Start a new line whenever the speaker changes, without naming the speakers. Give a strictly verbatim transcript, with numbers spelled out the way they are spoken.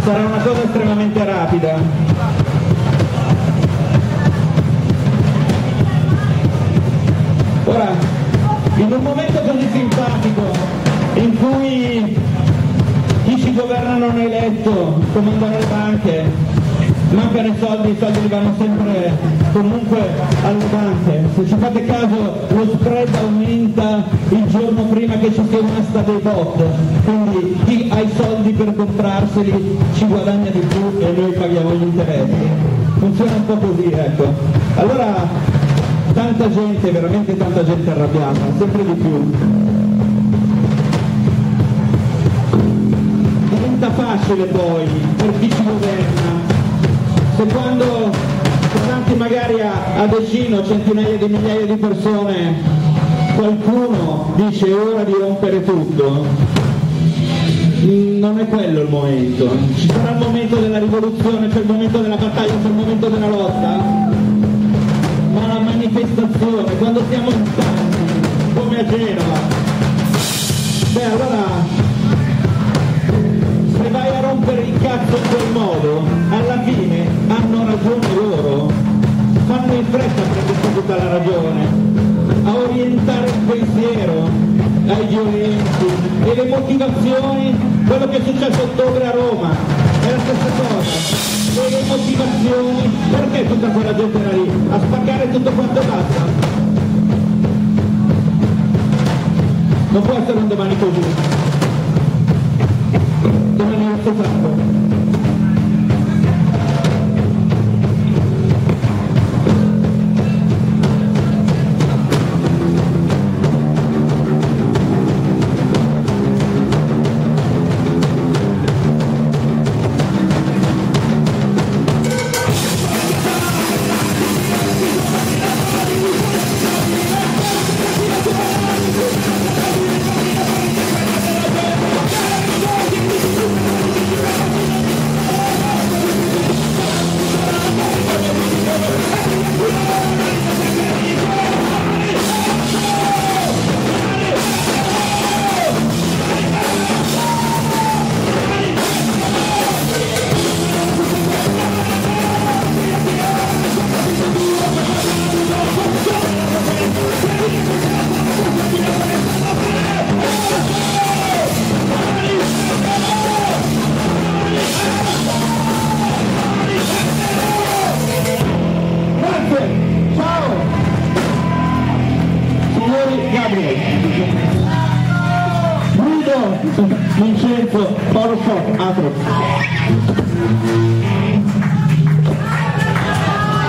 sarà una cosa estremamente rapida. Ora, in un momento così simpatico, in cui chi ci governa non è eletto, comandano le banche, mancano i soldi, i soldi li vanno sempre comunque alle banche. Se ci fate caso lo spread aumenta il giorno prima che ci sia un'asta dei bot, quindi chi ha i soldi per comprarseli ci guadagna di più e noi paghiamo gli interessi. Funziona un po' così, ecco. Allora tanta gente, veramente tanta gente arrabbiata, sempre di più. Diventa facile poi per chi ci governa, se quando davanti magari a, a decine o centinaia di migliaia di persone qualcuno dice è ora di rompere tutto, non è quello il momento. Ci sarà il momento della rivoluzione, c'è il momento della battaglia, c'è il momento della lotta, ma la manifestazione, quando siamo in tanti, come a Genova, beh allora se vai a rompere il cazzo in quel modo, alla fine hanno ragione loro, fanno in fretta a prendere tutta la ragione, a orientare il pensiero ai violenti e le motivazioni. Quello che è successo a ottobre a Roma è la stessa cosa, e le motivazioni, perché tutta quella gente era lì a spaccare tutto quanto basta? Non può essere un domani così, domani è lo stesso fatto. Vincenzo, Paolo Fox, Atro.